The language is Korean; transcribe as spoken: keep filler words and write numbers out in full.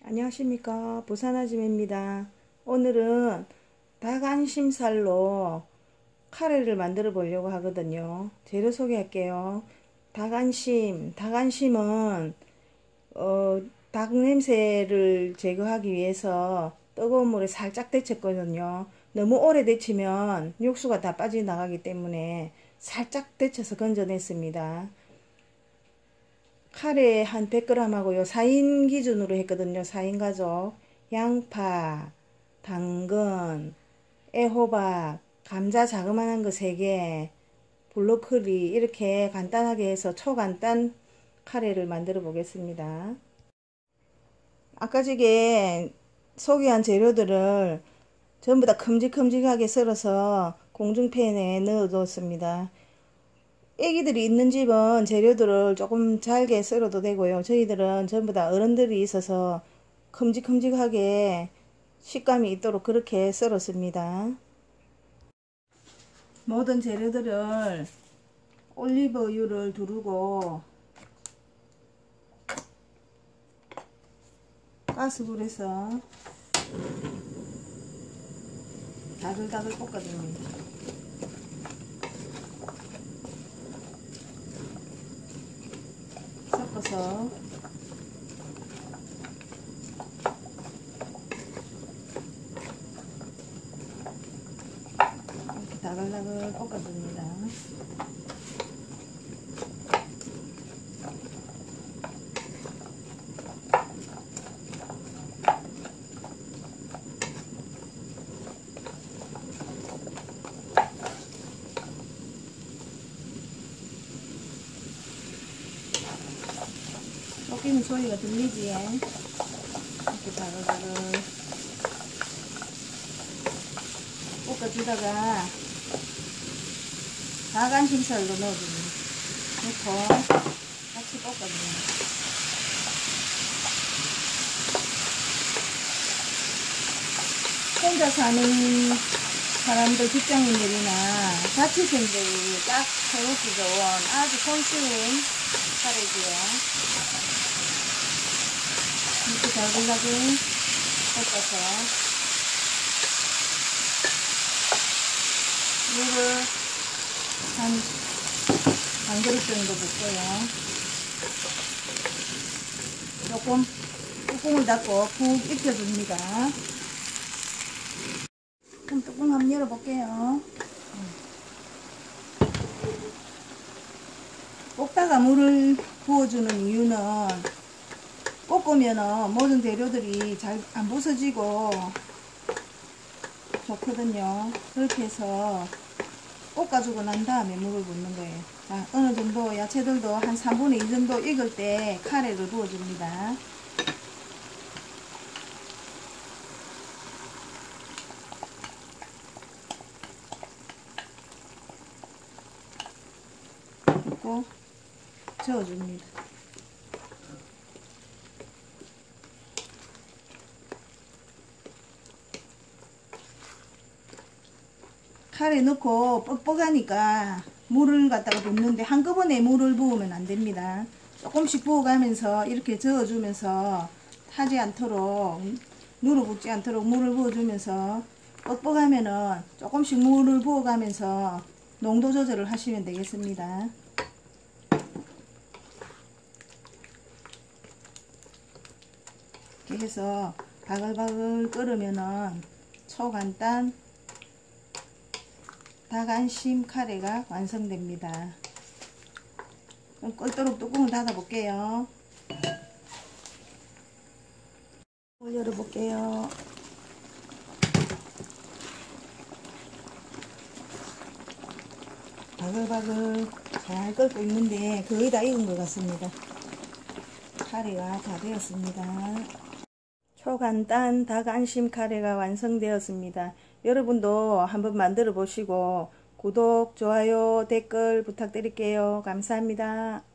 안녕하십니까, 부산아줌입니다. 오늘은 닭안심살로 카레를 만들어 보려고 하거든요. 재료 소개할게요. 닭안심, 닭안심은 어, 닭 냄새를 제거하기 위해서 뜨거운 물에 살짝 데쳤거든요. 너무 오래 데치면 육수가 다 빠져나가기 때문에 살짝 데쳐서 건져냈습니다. 카레 한 백 그램 하고요. 사 인 기준으로 했거든요. 사 인 가족. 양파, 당근, 애호박, 감자 자그만한 거 세 개, 블로콜리 이렇게 간단하게 해서 초간단 카레를 만들어 보겠습니다. 아까 전에 소개한 재료들을 전부 다 큼직큼직하게 썰어서 공중팬에 넣어 뒀습니다. 애기들이 있는 집은 재료들을 조금 잘게 썰어도 되고요. 저희들은 전부 다 어른들이 있어서 큼직큼직하게 식감이 있도록 그렇게 썰었습니다. 모든 재료들을 올리브유를 두르고 가스불에서 다글다글 볶아줍니다. 섞어서 이렇게 다글다글 볶아줍니다. 볶이는 소리가 들리지? 이렇게 다글다글 볶아주다가 닭안심살로 넣어줍니다. 넣고 같이 볶아줍니다. 혼자 사는 사람들, 직장인들이나 자취생들이 딱 해먹기 좋은 아주 손쉬운 카레지요. 이렇게 달글달글 볶아서 물을 한 반 그릇 정도 붓고요. 조금 뚜껑을 닫고 푹 익혀줍니다. 그럼 뚜껑 한번 열어볼게요. 볶다가 물을 부어주는 이유는 볶으면 모든 재료들이 잘 안 부서지고 좋거든요. 그렇게 해서 볶아주고 난 다음에 물을 붓는 거예요. 자, 어느 정도 야채들도 한 삼분의 이 정도 익을 때 카레를 부어줍니다. 그리고 저어줍니다. 카레 넣고 뻑뻑하니까 물을 갖다가 붓는데 한꺼번에 물을 부으면 안 됩니다. 조금씩 부어가면서 이렇게 저어주면서 타지 않도록, 눌어붙지 않도록 물을 부어주면서 뻑뻑하면은 조금씩 물을 부어가면서 농도 조절을 하시면 되겠습니다. 이렇게 해서 바글바글 끓으면은 초간단 닭안심 카레가 완성됩니다. 그럼 끓도록 뚜껑을 닫아 볼게요. 열어볼게요. 바글바글 잘 끓고 있는데 거의 다 익은 것 같습니다. 카레가 다 되었습니다. 초간단 닭안심 카레가 완성되었습니다. 여러분도 한번 만들어 보시고 구독, 좋아요, 댓글 부탁드릴게요. 감사합니다.